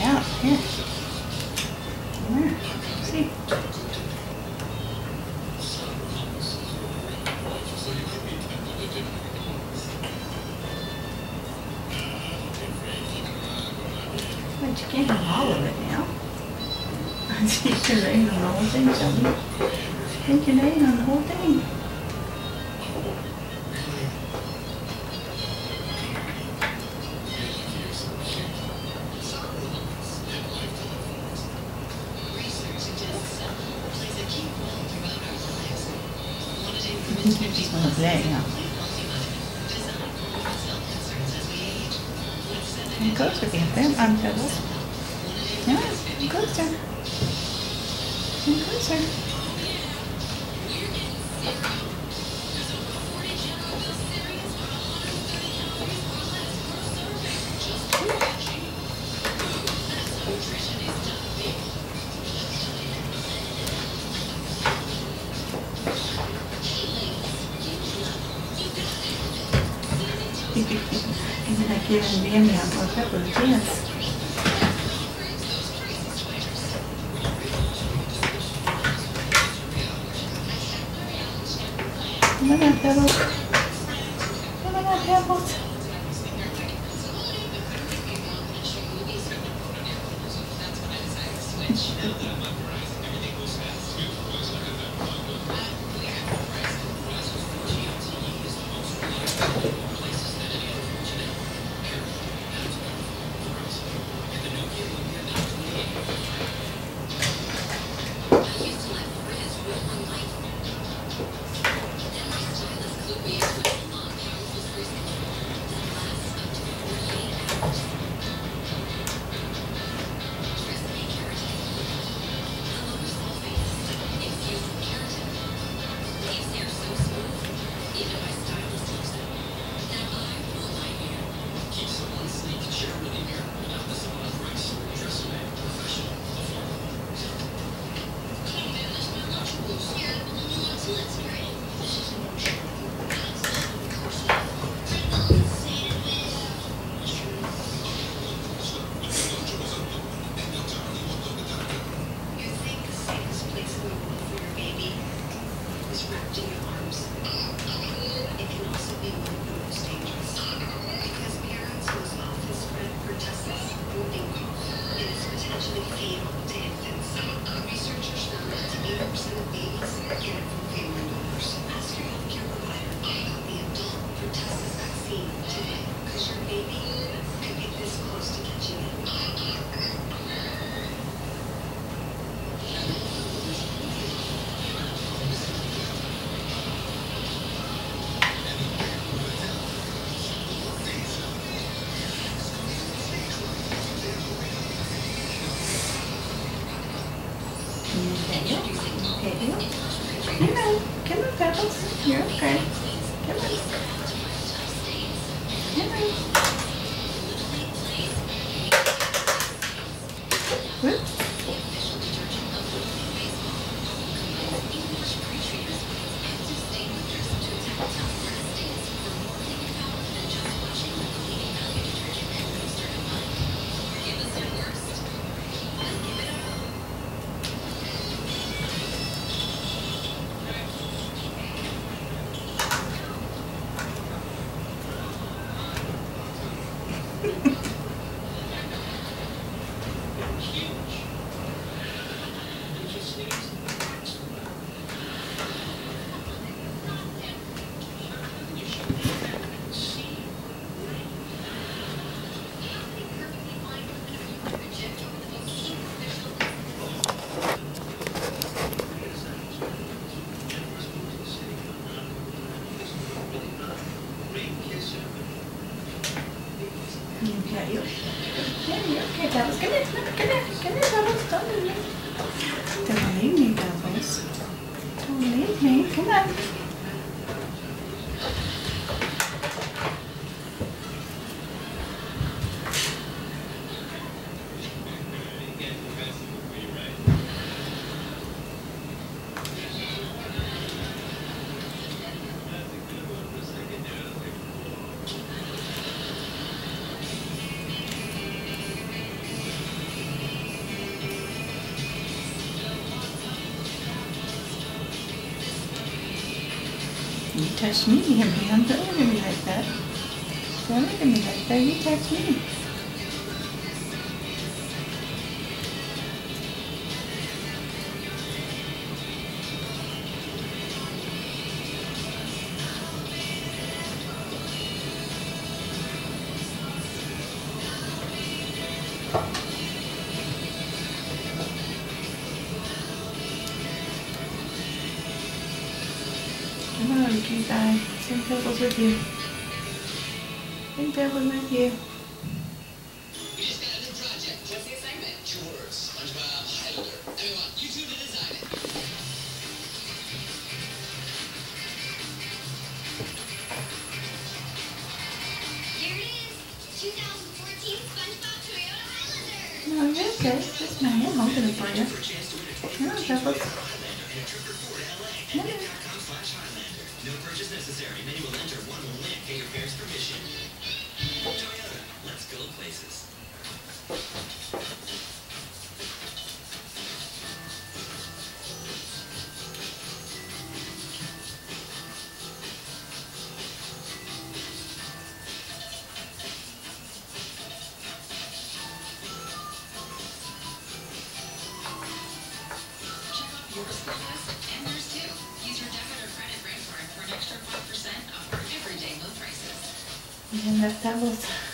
out. Here. Where? See. But you can't have all of it now. I think you're laying on the whole thing, Shelby. I think you're laying on the whole thing. Today, yeah. Come closer, Bambam, Pebbles. Yeah, come closer. Come closer. Isn't that giving Bambam more Pebbles a chance? Come on, Pebbles. Come on, Pebbles. Come on, Pebbles. You're okay. Come on. Come on. Whoops. Okay, you're okay, Pebbles. Come here, Pebbles. Don't leave me. Don't leave me, Pebbles. Don't leave me. Come on. touched me, Bam. Don't look at me like that. Don't look at me like that. You touched me. Come on, cute guy. Bring Pebbles with you. Bring Pebbles with you. We just got a new project. What's the assignment? 2 words. SpongeBob Highlander. And we want you two to design it. Here it is. 2014 SpongeBob Toyota Highlander. No, you're okay. That's mine. I'm holding it for you. Come on, Pebbles. Come on. No purchase necessary. Many will enter. One will win. Get your parents' permission. Toyota. Let's go places. Check off your school list, and there's 2. Use your debit or credit card for an extra 5% off our everyday low prices. And then left Pebbles.